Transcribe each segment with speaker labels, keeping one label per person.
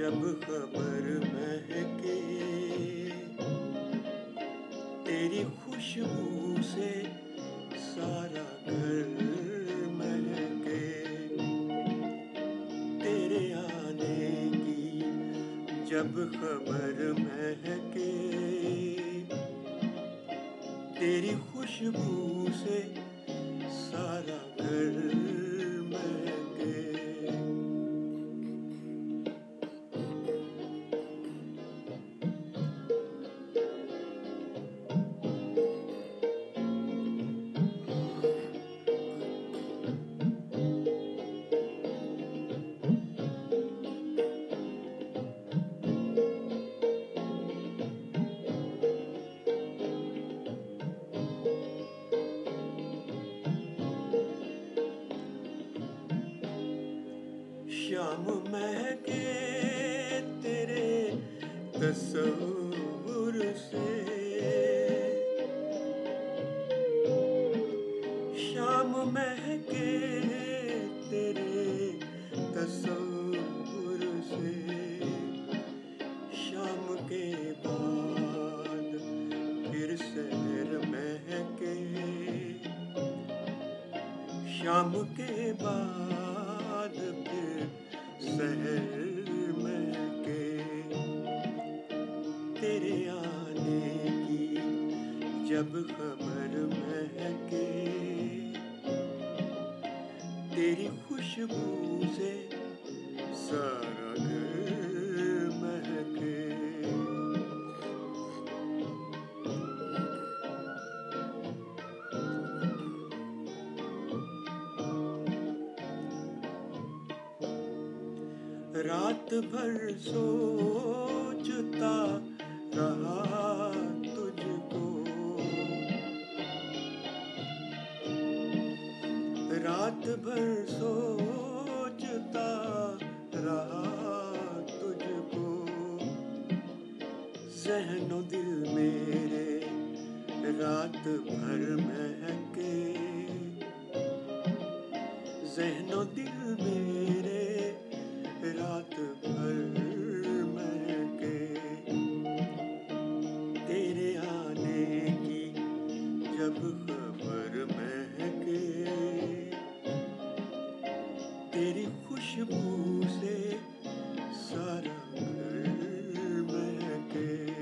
Speaker 1: जब खबर महके तेरी खुशबू से सारा घर महके, तेरे आने की जब खबर महके तेरी खुशबू से सारा घर महके। शाम महके तेरे तस्वुर से, शाम महके तेरे तस्वुर से, शाम के बाद फिर शहर महके, शाम के बाद फिर शहर महके, तेरे आने की जब खबर महके तेरी खुशबू से सारा घर महके। रात भर सोचता रहा तुझको, रात भर सोचता रहा तुझको, ज़हनो दिल मेरे रात भर महके, ज़हनो दिल मेरे रात भर महके, तेरे आने की जब खबर महके तेरी खुशबू से सारा घर महके।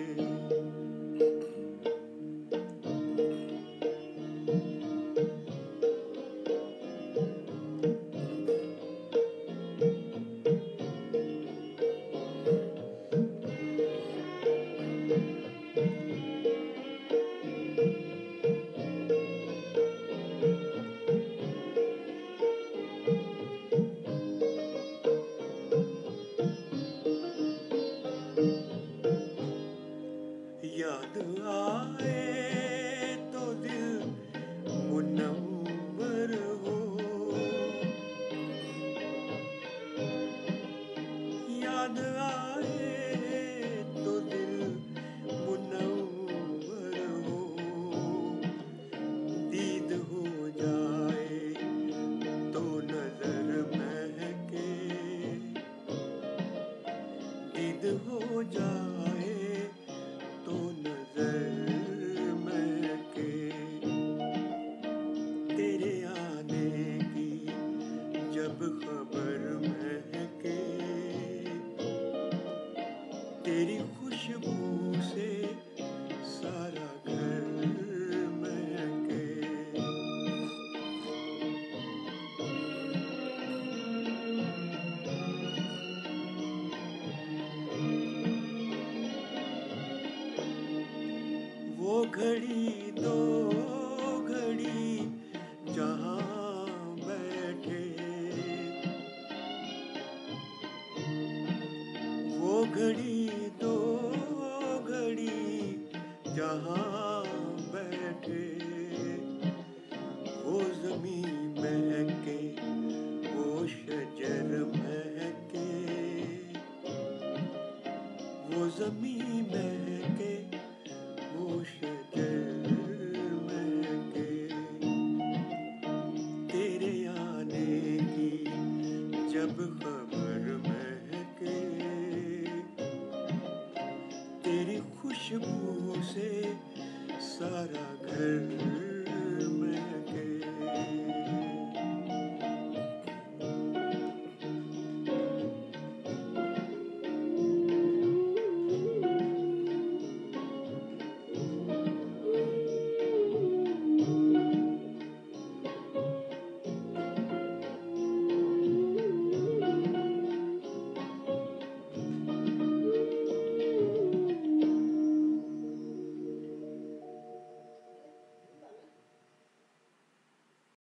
Speaker 1: याद आए तो दिल मुनव्वर हो, याद आए तो दिल मुनव्वर हो, दीद हो जाए तो नजर महके, दीद हो जाए तो नजर महके, तेरे आने की जब खबर महके तेरी खुशबू से सारा घर महके। वो घड़ी दो